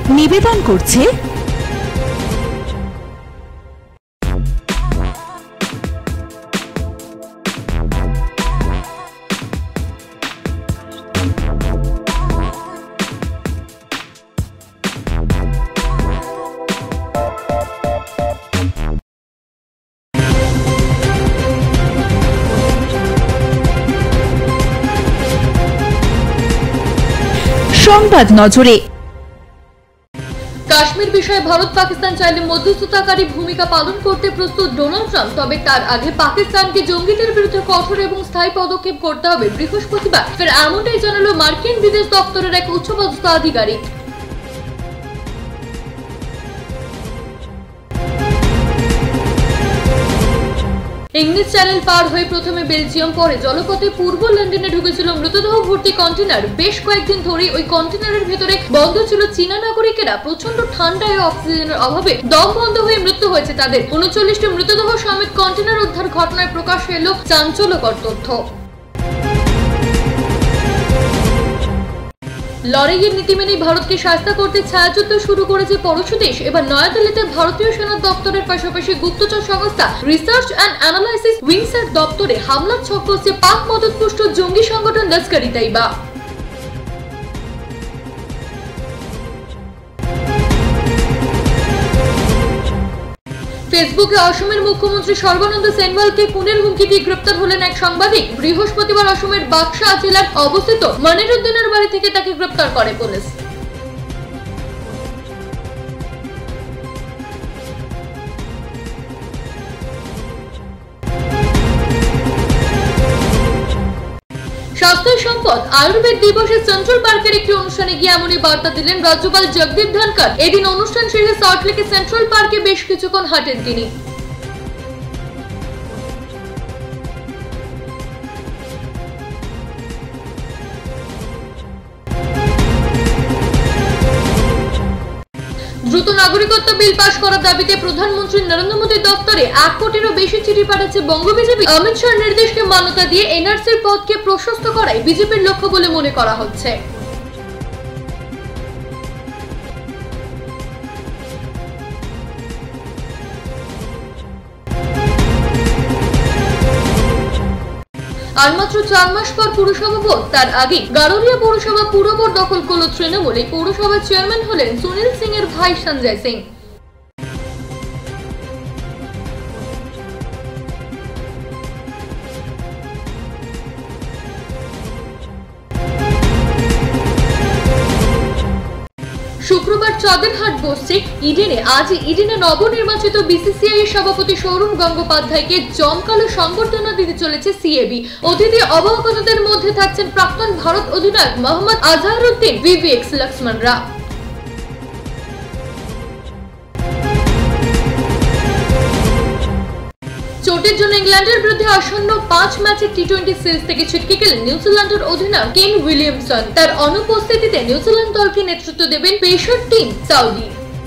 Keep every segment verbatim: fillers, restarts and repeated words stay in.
নিবেদন করছে সংবাদ নজরে। কাশ্মীর বিষয়ে ভারত পাকিস্তান চাইলে মধ্যস্থতাকারী ভূমিকা পালন করতে প্রস্তুত ডোনাল্ড ট্রাম্প। তবে তার আগে পাকিস্তানকে জঙ্গিদের বিরুদ্ধে কঠোর এবং স্থায়ী পদক্ষেপ করতে হবে বৃহস্পতিবার ফের এমনটাই জানালো মার্কিন বিদেশ দপ্তরের এক উচ্চপদস্থ আধিকারিক। ইংলিশ চ্যানেল পার হয়ে প্রথমে বেলজিয়াম পরে জলপথে পূর্ব লন্ডনে ঢুকেছিল মৃতদেহ ভর্তি কন্টেনার। বেশ কয়েকদিন ধরে ওই কন্টেনারের ভেতরে বন্ধ ছিল চীনা নাগরিকেরা। প্রচন্ড ঠান্ডায় অক্সিজেনের অভাবে দম বন্ধ হয়ে মৃত্যু হয়েছে তাদের। উনচল্লিশটি মৃতদেহ সমেত কন্টেনার উদ্ধার ঘটনায় প্রকাশ্যে এলো চাঞ্চল্যকর তথ্য। লড়াইয়ের নীতি মেনে ভারতকে শাস্তা করতে ছায়াযুদ্ধ শুরু করেছে পড়শি দেশ। এবার নয়াদিল্লিতে ভারতীয় সেনা দপ্তরের পাশাপাশি গুপ্তচর সংস্থা রিসার্চ অ্যান্ড অ্যানালাইসিস উইংসের দপ্তরে হামলার ছক কষছে পাক মদতপুষ্ট জঙ্গি সংগঠন লস্কর-ই-তৈবা। ফেসবুকে অসমের মুখ্যমন্ত্রী সর্বানন্দ সোনোয়ালকে খুনের হুমকি দিয়ে গ্রেপ্তার হলেন এক সাংবাদিক। বৃহস্পতিবার অসমের বাক্সা জেলার অবস্থিত মনিরুদ্দিনের বাড়ি থেকে তাকে গ্রেপ্তার করে পুলিশ। স্বাস্থ্য সম্পদ আয়ুর্বেদ দিবসে সেন্ট্রাল পার্কের একটি অনুষ্ঠানে গিয়ে এমনই বার্তা দিলেন রাজ্যপাল জগদীপ ধনখড়। এদিন অনুষ্ঠান শেষে সল্টলেকে সেন্ট্রাল পার্কে বেশ কিছুক্ষণ হাঁটেন তিনি। দ্রুত নাগরিকত্ব বিল পাশ করার দাবিতে প্রধানমন্ত্রী নরেন্দ্র মোদীর দপ্তরে এক কোটিরও বেশি চিঠি পাঠাচ্ছে বঙ্গ বিজেপি। অমিত শাহর নির্দেশকে মান্যতা দিয়ে এনআরসির পথকে প্রশস্ত করাই বিজেপির লক্ষ্য বলে মনে করা হচ্ছে। আর মাত্র চার মাস পর পুরসভা ভোট, তার আগে গারোলিয়া পৌরসভা পুরভোট দখল করল তৃণমূল। এই পৌরসভার চেয়ারম্যান হলেন সুনীল সিং এর ভাই সঞ্জয় সিং। শুক্রবার চাঁদের হাট বসছে ইডেনে। আজ ইডেনে নবনির্বাচিত বিসিসিআই এর সভাপতি সৌরভ গঙ্গোপাধ্যায়কে জমকালো সংবর্ধনা দিতে চলেছে সিএবি। অতিথি অবকাশদের মধ্যে থাকছেন প্রাক্তন ভারত অধিনায়ক মোহাম্মদ আজহারউদ্দিন, ভিভিএক্স লক্ষ্মণরা। চোটের জন্য ইংল্যান্ডের বিরুদ্ধে আসন্ন পাঁচ ম্যাচের টি টোয়েন্টি সিরিজ থেকে ছিটকে গেলেন নিউজিল্যান্ডের অধিনায়ক কেন উইলিয়ামসন। তার অনুপস্থিতিতে নিউজিল্যান্ড দলকে নেতৃত্ব দেবেন পেসার টিম সাউদি।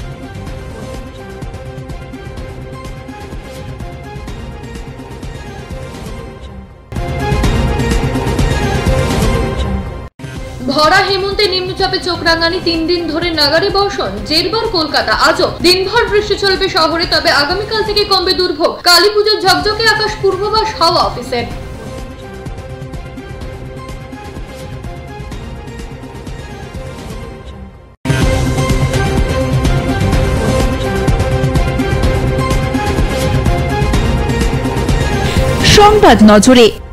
ভরা হেমন্তে নিম্নচাপে চোখ রাঙানি, তিন দিন ধরে নাগারে বর্ষণ, জেরবার কলকাতা। আজও দিনভর বৃষ্টি চলবে শহরে, তবে আগামীকাল থেকে কমবে দুর্ভোগ। কালী পুজোর ঝকঝকে আকাশ পূর্বাভাস হাওয়া অফিসের। সংবাদ নজরে।